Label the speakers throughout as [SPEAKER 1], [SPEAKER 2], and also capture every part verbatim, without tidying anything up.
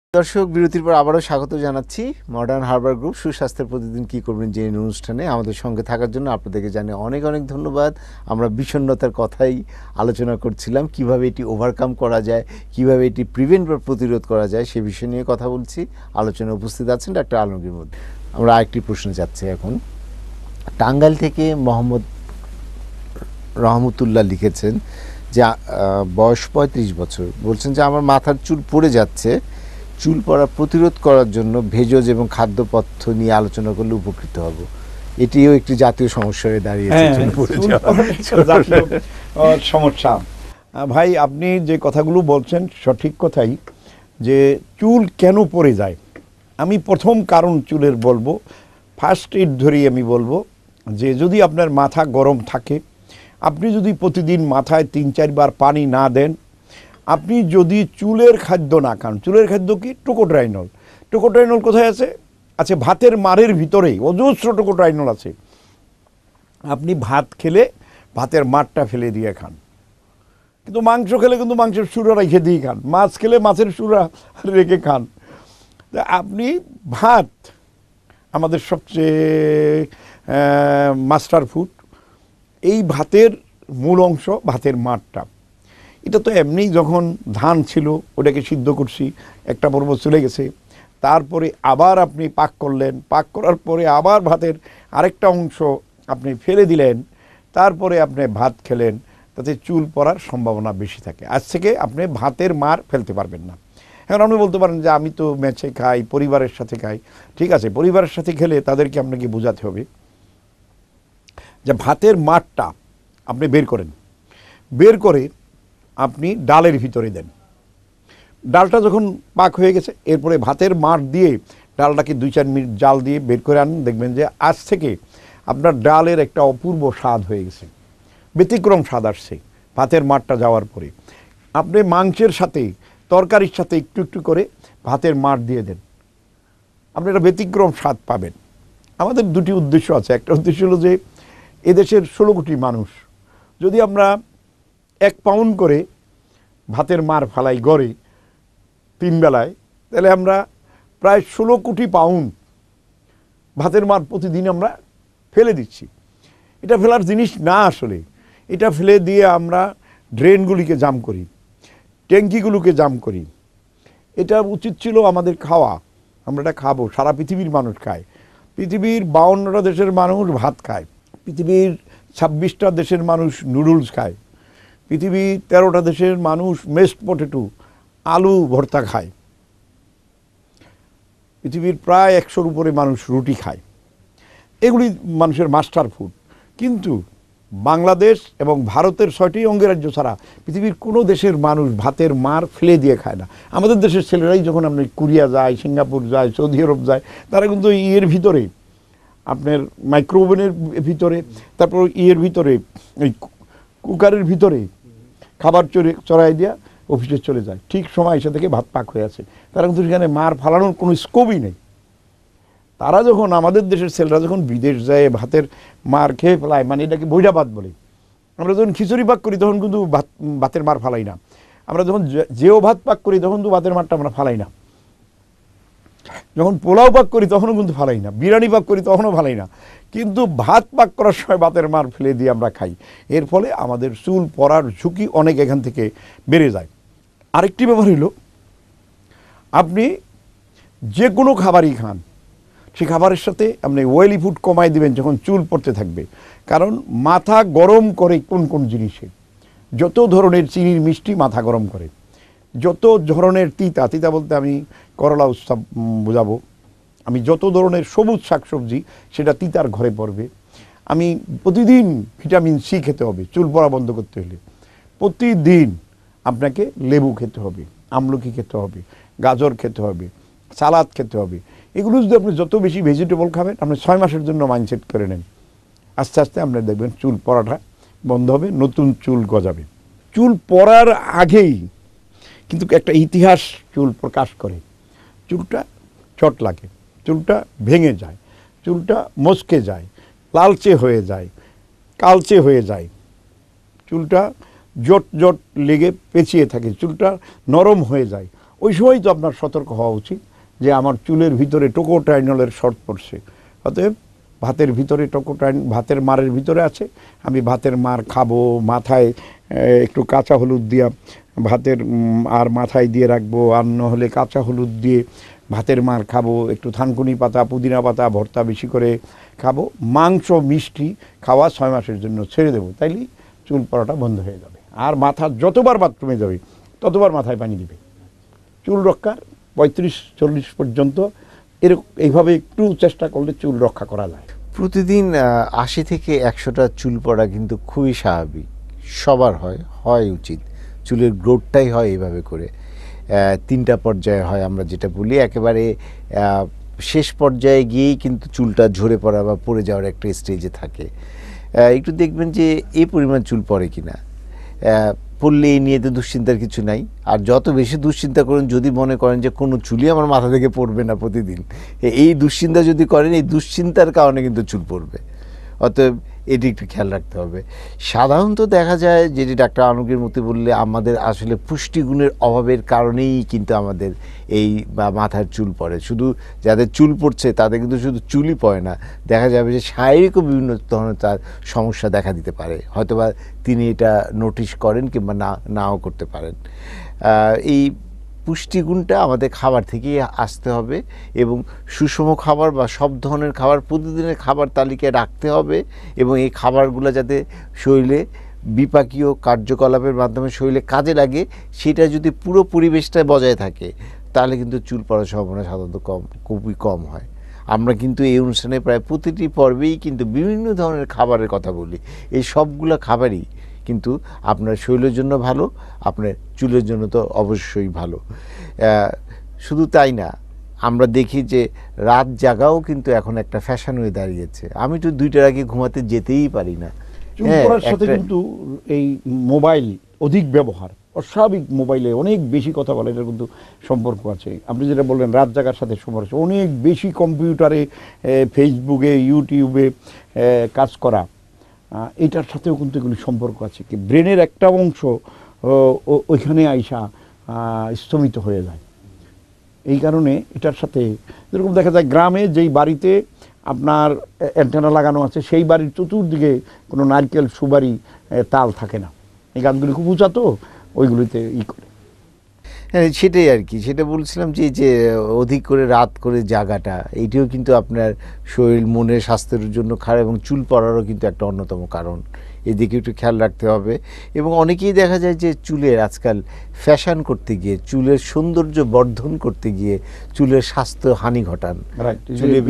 [SPEAKER 1] দর্শক বিরতির পর আবারও স্বাগত জানাচ্ছি মডার্ন হার্বাল গ্রুপ সুস্বাস্থ্যের প্রতিদিন কি করবেন যে অনুষ্ঠানে আমাদের সঙ্গে থাকার জন্য আপনাদেরকে জানিয়ে অনেক অনেক ধন্যবাদ। আমরা বিষণ্ণতার কথাই আলোচনা করছিলাম, কিভাবে এটি ওভারকাম করা যায়, কিভাবে এটি প্রিভেন্ট বা প্রতিরোধ করা যায় সে বিষয় নিয়ে কথা বলছি। আলোচনায় উপস্থিত আছেন ডক্টর আলমগীর মধ্যে। আমরা আরেকটি প্রশ্ন যাচ্ছি এখন। টাঙ্গাইল থেকে মোহাম্মদ রহমতুল্লাহ লিখেছেন যে বয়স পঁয়ত্রিশ বছর, বলছেন যে আমার মাথার চুল পড়ে যাচ্ছে, চুল পড়া প্রতিরোধ করার জন্য ভেষজ এবং খাদ্যপথ্য নিয়ে আলোচনা করলে উপকৃত হব। এটিও একটি জাতীয় সমস্যা হয়ে দাঁড়িয়েছে।
[SPEAKER 2] সমস্যা ভাই, আপনি যে কথাগুলো বলছেন সঠিক কথাই, যে চুল কেন পড়ে যায়। আমি প্রথম কারণ চুলের বলবো, ফার্স্ট এইড ধরেই আমি বলবো যে যদি আপনার মাথা গরম থাকে, আপনি যদি প্রতিদিন মাথায় তিন চারবার পানি না দেন, আপনি যদি চুলের খাদ্য না খান, চুলের খাদ্য কি? টোকোট্রাইনল। টোকোট্রাইনল কোথায় আছে? আছে ভাতের মারের ভিতরেই অজস্র টোকোট্রাইনল আছে। আপনি ভাত খেলে ভাতের মারটা ফেলে দিয়ে খান, কিন্তু মাংস খেলে কিন্তু মাংসের সুরা রেখে দিয়ে খান, মাছ খেলে মাছের সুরা রেখে খান। আপনি ভাত আমাদের সবচেয়ে মাস্টার ফুড, এই ভাতের মূল অংশ ভাতের মারটা। এটা তো এমনি যখন ধান ছিল ওটাকে সিদ্ধ করছি, একটা পর্ব চলে গেছে, তারপরে আবার আপনি পাক করলেন, পাক করার পরে আবার ভাতের আরেকটা অংশ আপনি ফেলে দিলেন, তারপরে আপনি ভাত খেলেন, তাতে চুল পড়ার সম্ভাবনা বেশি থাকে। আজ থেকে আপনি ভাতের মার ফেলতে পারবেন না। এখন আপনি বলতে পারেন যে আমি তো মেচে খাই, পরিবারের সাথে খাই। ঠিক আছে, পরিবারের সাথে খেলে তাদেরকে আপনাকে বোঝাতে হবে যে ভাতের মারটা আপনি বের করেন, বের করে আপনি ডালের ভিতরে দেন। ডালটা যখন পাক হয়ে গেছে, এরপরে ভাতের মার দিয়ে ডালটাকে দুই চার মিনিট জাল দিয়ে বের করে আনুন, দেখবেন যে আজ থেকে আপনার ডালের একটা অপূর্ব স্বাদ হয়ে গেছে, ব্যতিক্রম স্বাদ আসছে ভাতের মারটা যাওয়ার পরে। আপনি মাংসের সাথে তরকারির সাথে একটু একটু করে ভাতের মার দিয়ে দেন, আপনি একটা ব্যতিক্রম স্বাদ পাবেন। আমাদের দুটি উদ্দেশ্য আছে। একটা উদ্দেশ্য হলো যে এদেশের ষোলো কোটি মানুষ, যদি আমরা এক পাউন্ড করে ভাতের মার ফালাই গড়ে তিন বেলায়, তাহলে আমরা প্রায় ষোলো কোটি পাউন্ড ভাতের মার প্রতিদিন আমরা ফেলে দিচ্ছি। এটা ফেলার জিনিস না, আসলে এটা ফেলে দিয়ে আমরা ড্রেনগুলিকে জাম করি, ট্যাঙ্কিগুলোকে জাম করি। এটা উচিত ছিল আমাদের খাওয়া, আমরা এটা খাবো। সারা পৃথিবীর মানুষ খায়, পৃথিবীর বাউন্নটা দেশের মানুষ ভাত খায়, পৃথিবীর ছাব্বিশটা দেশের মানুষ নুডলস খায়, পৃথিবীর তেরোটা দেশের মানুষ মেসড পটেটো আলু ভর্তা খায়, পৃথিবীর প্রায় একশোর উপরে মানুষ রুটি খায়। এগুলি মানুষের মাস্টার ফুড। কিন্তু বাংলাদেশ এবং ভারতের ছয়টি অঙ্গরাজ্য ছাড়া পৃথিবীর কোনো দেশের মানুষ ভাতের মার ফেলে দিয়ে খায় না। আমাদের দেশের ছেলেরাই যখন আপনি কোরিয়া যায়, সিঙ্গাপুর যায়, সৌদি আরব যায়, তারা কিন্তু ইয়ের ভিতরে আপনার মাইক্রোওভেনের ভিতরে, তারপর ইয়ের ভিতরে ওই কুকারের ভিতরে খাবার চড়ে চড়াই দিয়া অফিসে চলে যায়, ঠিক সময় এসে থেকে ভাত পাক হয়ে আছে। তারা কিন্তু সেখানে মার ফালানোর কোনো স্কোপই নেই। তারা যখন, আমাদের দেশের ছেলেরা যখন বিদেশ যায় ভাতের মার খেয়ে ফেলায়, মানে এটাকে বৈরা ভাত বলে। আমরা যখন খিচুড়ি পাক করি তখন কিন্তু ভাত ভাতের মার ফালাই না। আমরা যখন যেও ভাত পাক করি তখন তো ভাতের মারটা আমরা ফালাই না। যখন পোলাও পাক করি তখনও কিন্তু ফালাই না, বিরিয়ানি পাক করি তখনও ফালাই না, কিন্তু ভাত পাক করার সময় ভাতের মার ফেলে দিয়ে আমরা খাই। এর ফলে আমাদের চুল পড়ার ঝুঁকি অনেক এখান থেকে বেড়ে যায়। আরেকটি ব্যাপার হলো, আপনি যে কোনো খাবারই খান, সে খাবারের সাথে আপনি অয়েলি ফুড কমাই দিবেন যখন চুল পড়তে থাকবে। কারণ মাথা গরম করে কোন কোন জিনিসে, যত ধরনের চিনির মিষ্টি মাথা গরম করে, যত ধরনের তিতা, তিতা বলতে আমি করলা উৎসব বোঝাবো, আমি যত ধরনের সবুজ শাকসবজি সেটা তিতার ঘরে পড়বে। আমি প্রতিদিন ভিটামিন সি খেতে হবে চুল পড়া বন্ধ করতে হলে। প্রতিদিন আপনাকে লেবু খেতে হবে, আমলকি খেতে হবে, গাজর খেতে হবে, সালাদ খেতে হবে। এগুলো যদি আপনি যত বেশি ভেজিটেবল খাবেন, আপনি ছয় মাসের জন্য মাইন্ডসেট করে নেন, আস্তে আস্তে আপনি দেখবেন চুল পড়াটা বন্ধ হবে, নতুন চুল গজাবে। চুল পড়ার আগেই কিন্তু একটা ইতিহাস চুল প্রকাশ করে। চুলটা চট লাগে, চুলটা ভেঙে যায়, চুলটা মচকে যায়, লালচে হয়ে যায়, কালচে হয়ে যায়, চুলটা জট জট লেগে পেঁচিয়ে থাকে, চুলটা নরম হয়ে যায়, ওই সময় তো আপনার সতর্ক হওয়া উচিত যে আমার চুলের ভিতরে টোকোটাইনলের শর্ট পড়ছে, অতএব ভাতের ভিতরে টোকোটাইন ভাতের মারের ভিতরে আছে, আমি ভাতের মার খাবো, মাথায় একটু কাঁচা হলুদ দিয়া ভাতের আর মাথায় দিয়ে রাখবো, আর নহলে কাঁচা হলুদ দিয়ে ভাতের মার খাবো, একটু থানকুনি পাতা পুদিনা পাতা ভর্তা বেশি করে খাবো, মাংস মিষ্টি খাওয়া ছয় মাসের জন্য ছেড়ে দেবো, তাইলে চুল পড়াটা বন্ধ হয়ে যাবে। আর মাথা যতবার বাথরুমে যাবে ততবার মাথায় পানি দিবে। চুল রক্ষার পঁয়ত্রিশ চল্লিশ পর্যন্ত এরকম এইভাবে একটু চেষ্টা করলে চুল রক্ষা করা যায়।
[SPEAKER 1] প্রতিদিন আশি থেকে একশোটা চুল পড়া কিন্তু খুবই স্বাভাবিক, সবার হয়, হয় উচিত। চুলের গ্রোথটাই হয় এইভাবে করে, তিনটা পর্যায়ে হয় আমরা যেটা বলি। একেবারে শেষ পর্যায়ে গিয়েই কিন্তু চুলটা ঝরে পড়া বা পড়ে যাওয়ার একটা স্টেজে থাকে। একটু দেখবেন যে এই পরিমাণ চুল পড়ে কিনা, পড়লে এই নিয়ে তো দুশ্চিন্তার কিছু নাই। আর যত বেশি দুশ্চিন্তা করেন, যদি মনে করেন যে কোনো চুলই আমার মাথা থেকে পড়বে না প্রতিদিন, এই দুশ্চিন্তা যদি করেন, এই দুশ্চিন্তার কারণে কিন্তু চুল পড়বে। অতএব এটি একটু খেয়াল রাখতে হবে। সাধারণত দেখা যায় যেটি ডাক্তার আলমগীর মতি বললে, আমাদের আসলে পুষ্টিগুণের অভাবের কারণেই কিন্তু আমাদের এই বা মাথার চুল পড়ে। শুধু যাদের চুল পড়ছে তাদের কিন্তু শুধু চুলই পড়ে না, দেখা যাবে যে শারীরিকও বিভিন্ন ধরনের তার সমস্যা দেখা দিতে পারে, হয়তোবা তিনি এটা নোটিশ করেন কিংবা না নাও করতে পারেন। এই পুষ্টিগুণটা আমাদের খাবার থেকেই আসতে হবে, এবং সুষম খাবার বা সব ধরনের খাবার প্রতিদিনের খাবার তালিকায় রাখতে হবে, এবং এই খাবারগুলো যাতে শরীরে বিপাকীয় কার্যকলাপের মাধ্যমে শরীরে কাজে লাগে, সেটা যদি পুরো পরিবেশটা বজায় থাকে, তাহলে কিন্তু চুল পড়ার সম্ভাবনা সাধারণত কম, খুবই কম হয়। আমরা কিন্তু এই অনুষ্ঠানে প্রায় প্রতিটি পর্বেই কিন্তু বিভিন্ন ধরনের খাবারের কথা বলি। এই সবগুলো খাবারই কিন্তু আপনার শরীরের জন্য ভালো, আপনার চুলের জন্য তো অবশ্যই ভালো। শুধু তাই না, আমরা দেখি যে রাত জাগাও কিন্তু এখন একটা ফ্যাশন হয়ে দাঁড়িয়েছে। আমি তো দুইটার আগে ঘুমাতে যেতেই পারি না।
[SPEAKER 2] চুল পড়ার সাথে কিন্তু এই মোবাইল অধিক ব্যবহার, অস্বাভাবিক মোবাইলে অনেক বেশি কথা বলে, এটার কিন্তু সম্পর্ক আছে। আপনি যেটা বললেন রাত জাগার সাথে সম্পর্ক আছে, অনেক বেশি কম্পিউটারে, ফেসবুকে, ইউটিউবে কাজ করা, এটার সাথেও কিন্তু এগুলি সম্পর্ক আছে। কি ব্রেনের একটা অংশ ওইখানে আইসা স্তমিত হয়ে যায়। এই কারণে এটার সাথে যেরকম দেখা যায় গ্রামে যেই বাড়িতে আপনার অ্যান্টেনা লাগানো আছে, সেই বাড়ির চতুর্দিকে কোনো নারকেল সুপারি তাল থাকে না। এই গাছগুলি খুব উঁচা, তো ওইগুলিতে ই করে।
[SPEAKER 1] হ্যাঁ, সেটাই আর কি, সেটা বলছিলাম যে যে অধিক করে রাত করে জাগাটা, এইটিও কিন্তু আপনার শরীর মনের স্বাস্থ্যের জন্য খারাপ, এবং চুল পড়ারও কিন্তু একটা অন্যতম কারণ। এদিকে একটু খেয়াল রাখতে হবে। এবং অনেকেই দেখা যায় যে চুলের আজকাল ফ্যাশন করতে গিয়ে, চুলের সৌন্দর্য বর্ধন করতে গিয়ে চুলের স্বাস্থ্য হানি ঘটান। চুলে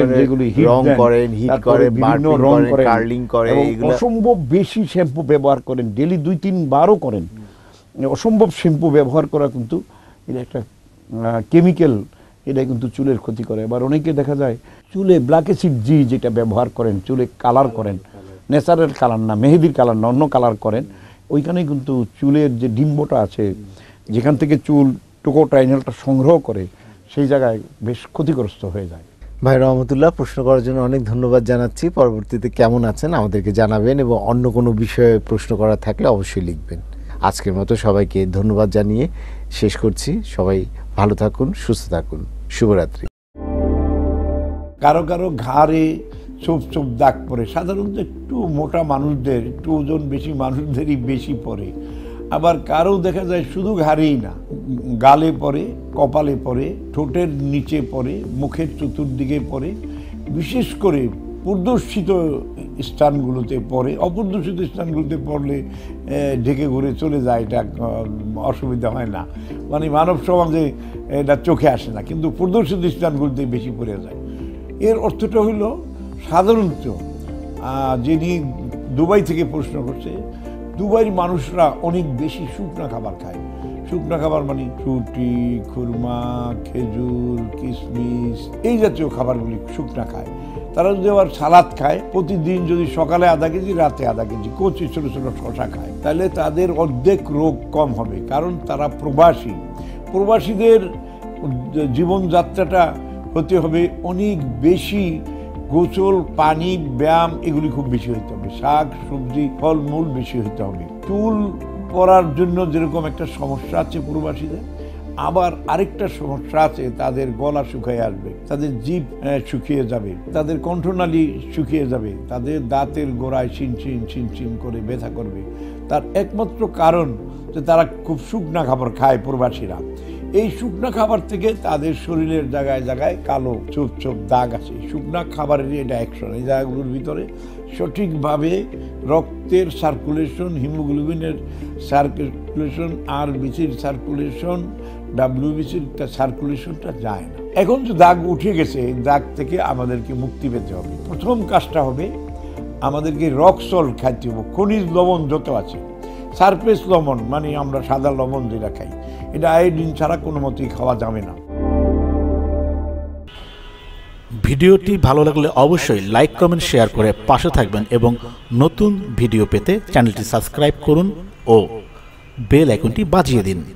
[SPEAKER 1] রং করেন, হিট করেন, রং করেন, কার্লিং করেন, এগুলো
[SPEAKER 2] অসম্ভব বেশি শ্যাম্পু ব্যবহার করেন, ডেলি দুই তিন বারও করেন। অসম্ভব শ্যাম্পু ব্যবহার করা কিন্তু এটা একটা কেমিক্যাল, এটা কিন্তু চুলের ক্ষতি করে। আবার অনেকে দেখা যায় চুলে ব্ল্যাক অ্যাসিড জি যেটা ব্যবহার করেন, চুলে কালার করেন, ন্যাচারাল কালার না, মেহেদির কালার না, অন্য কালার করেন, ওইখানে কিন্তু চুলের যে ডিম্বটা আছে, যেখান থেকে চুল টোকোটাইনলটা সংগ্রহ করে, সেই জায়গায় বেশ ক্ষতিগ্রস্ত হয়ে যায়।
[SPEAKER 1] ভাই রহমতুল্লাহ, প্রশ্ন করার জন্য অনেক ধন্যবাদ জানাচ্ছি। পরবর্তীতে কেমন আছেন আমাদেরকে জানাবেন, এবং অন্য কোনো বিষয়ে প্রশ্ন করার থাকলে অবশ্যই লিখবেন। আজকের মতো সবাইকে ধন্যবাদ জানিয়ে শেষ করছি। সবাই ভালো থাকুন, সুস্থ থাকুন, শুভরাত্রি।
[SPEAKER 2] কারো কারো ঘাড়ে চোপ চোপ দাগ পড়ে, সাধারণত একটু মোটা মানুষদের, একটু ওজন বেশি মানুষদেরই বেশি পড়ে। আবার কারো দেখা যায় শুধু ঘাড়েই না, গালে পড়ে, কপালে পড়ে, ঠোঁটের নিচে পড়ে, মুখের চতুর্দিকে পড়ে, বিশেষ করে প্রদর্শিত স্থানগুলোতে পড়ে। অপ্রদর্শিত স্থানগুলোতে পড়লে ঢেকে ঘুরে চলে যায়, এটা অসুবিধা হয় না, মানে মানব সমাজে এটা চোখে আসে না, কিন্তু প্রদর্শিত স্থানগুলোতে বেশি পড়ে যায়। এর অর্থটা হইল, সাধারণত যিনি দুবাই থেকে প্রশ্ন করছে, দুবাইয়ের মানুষরা অনেক বেশি শুকনা খাবার খায়। শুকনা খাবার মানে রুটি, খুরমা, খেজুর, কিশমিশ, এই জাতীয় খাবারগুলি শুকনা খায়। তারা যদি আবার সালাদ খায়, প্রতিদিন যদি সকালে আধা কেজি, রাতে আধা কেজি কচি ছোটো ছোটো শশা খায়, তাহলে তাদের অর্ধেক রোগ কম হবে, কারণ তারা প্রবাসী। প্রবাসীদের জীবনযাত্রাটা হতে হবে অনেক বেশি গোসল, পানি, ব্যায়াম এগুলি খুব বেশি হতে হবে, শাক সবজি ফলমূল বেশি হতে হবে। চুল পড়ার জন্য যেরকম একটা সমস্যা আছে প্রবাসীদের, আবার আরেকটা সমস্যা আছে, তাদের গলা শুকিয়ে আসবে, তাদের জিভ শুকিয়ে যাবে, তাদের কণ্ঠনালী শুকিয়ে যাবে, তাদের দাঁতের গোড়ায় চিনচিন চিনচিন করে ব্যথা করবে। তার একমাত্র কারণ যে তারা খুব শুকনা খাবার খায় প্রবাসীরা। এই শুকনা খাবার থেকে তাদের শরীরের জায়গায় জায়গায় কালো চোপ চোপ দাগ আছে। শুকনা খাবারেরই এটা অ্যাকশন। এই জায়গাগুলোর ভিতরে সঠিকভাবে রক্তের সার্কুলেশন, হিমোগ্লোবিনের সার্কুলেশন, আর বিসির সার্কুলেশন, ডাব্লিউবিসির সার্কুলেশনটা যায় না। এখন যে দাগ উঠে গেছে, এই দাগ থেকে আমাদেরকে মুক্তি পেতে হবে। প্রথম কাজটা হবে আমাদেরকে রক সল্ট খাইতে হবে। খনিজ লবণ যত আছে, সারফেস লবণ মানে আমরা সাদা লবণ যেটা খাই, এটা আয়োডিন ছাড়া কোনো মতেই খাওয়া যাবে না।
[SPEAKER 3] ভিডিওটি ভালো লাগলে অবশ্যই লাইক কমেন্ট শেয়ার করে পাশে থাকবেন এবং নতুন ভিডিও পেতে চ্যানেলটি সাবস্ক্রাইব করুন ও বেল আইকনটি বাজিয়ে দিন।